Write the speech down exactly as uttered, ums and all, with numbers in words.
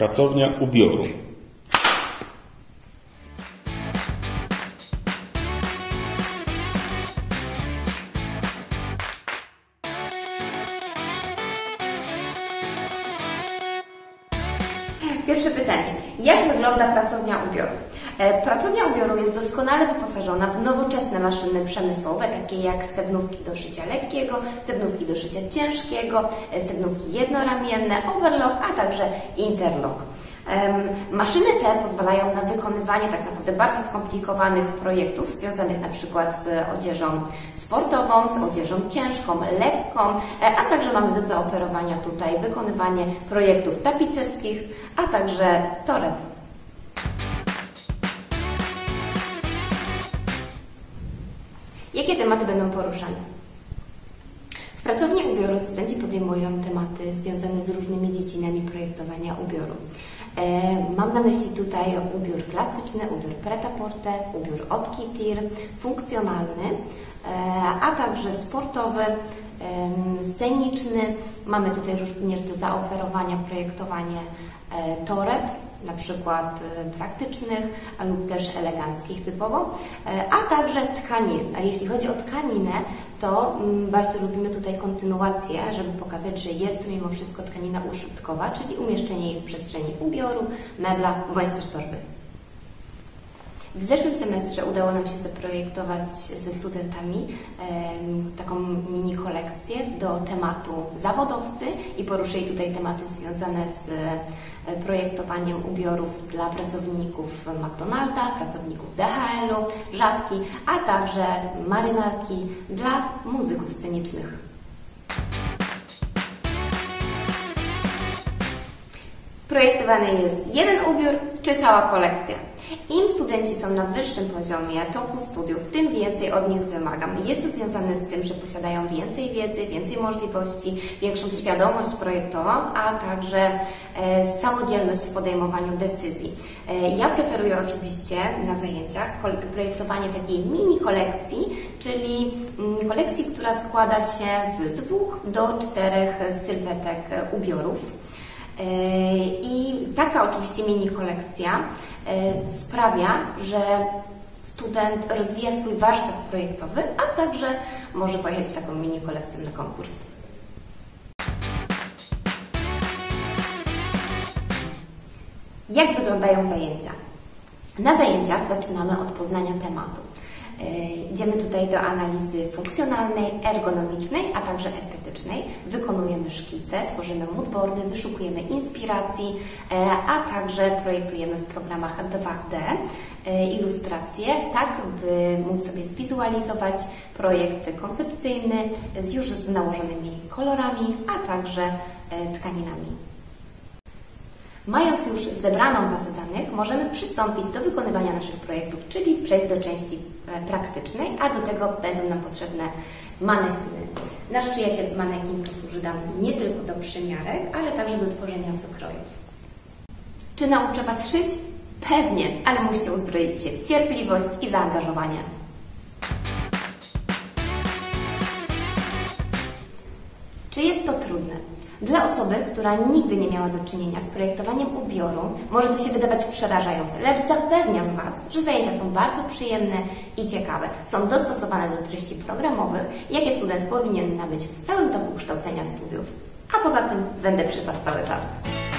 Pracownia ubioru. Pierwsze pytanie. Jak wygląda pracownia ubioru? Pracownia ubioru jest doskonale wyposażona w nowoczesne maszyny przemysłowe, takie jak stegnówki do szycia lekkiego, stegnówki do szycia ciężkiego, stegnówki jednoramienne, overlock, a także interlock. Maszyny te pozwalają na wykonywanie tak naprawdę bardzo skomplikowanych projektów związanych na przykład z odzieżą sportową, z odzieżą ciężką, lekką, a także mamy do zaoferowania tutaj wykonywanie projektów tapicerskich, a także toreb. Jakie tematy będą poruszane? W pracowni ubioru studenci podejmują tematy związane z różnymi dziedzinami projektowania ubioru. Mam na myśli tutaj ubiór klasyczny, ubiór pret-à-porter, ubiór haute couture, funkcjonalny, a także sportowy, sceniczny. Mamy tutaj również do zaoferowania projektowanie toreb, na przykład praktycznych lub też eleganckich typowo, a także tkanin. Ale jeśli chodzi o tkaninę, to bardzo lubimy tutaj kontynuację, żeby pokazać, że jest to mimo wszystko tkanina użytkowa, czyli umieszczenie jej w przestrzeni ubioru, mebla bądź też torby. W zeszłym semestrze udało nam się zaprojektować ze studentami e, taką mini kolekcję do tematu zawodowcy i poruszyli tutaj tematy związane z e, projektowaniem ubiorów dla pracowników McDonalda, pracowników D H L u, Żabki, a także marynarki dla muzyków scenicznych. Projektowany jest jeden ubiór czy cała kolekcja. Im studenci są na wyższym poziomie toku studiów, tym więcej od nich wymagam. Jest to związane z tym, że posiadają więcej wiedzy, więcej możliwości, większą świadomość projektową, a także e, samodzielność w podejmowaniu decyzji. E, ja preferuję oczywiście na zajęciach projektowanie takiej mini kolekcji, czyli mm, kolekcji, która składa się z dwóch do czterech sylwetek ubiorów. I taka oczywiście mini kolekcja sprawia, że student rozwija swój warsztat projektowy, a także może pojechać z taką mini kolekcją na konkurs. Jak wyglądają zajęcia? Na zajęciach zaczynamy od poznania tematu. Idziemy tutaj do analizy funkcjonalnej, ergonomicznej, a także estetycznej. Wykonujemy szkice, tworzymy moodboardy, wyszukujemy inspiracji, a także projektujemy w programach dwa D ilustracje, tak by móc sobie zwizualizować projekt koncepcyjny z już z nałożonymi kolorami, a także tkaninami. Mając już zebraną bazę danych, możemy przystąpić do wykonywania naszych projektów, czyli przejść do części praktycznej, a do tego będą nam potrzebne manekiny. Nasz przyjaciel manekin posłuży nam nie tylko do przymiarek, ale także do tworzenia wykrojów. Czy nauczę Was szyć? Pewnie, ale musicie uzbroić się w cierpliwość i zaangażowanie. Czy jest to trudne? Dla osoby, która nigdy nie miała do czynienia z projektowaniem ubioru, może to się wydawać przerażające, lecz zapewniam Was, że zajęcia są bardzo przyjemne i ciekawe. Są dostosowane do treści programowych, jakie student powinien nabyć w całym toku kształcenia studiów. A poza tym będę przy Was cały czas.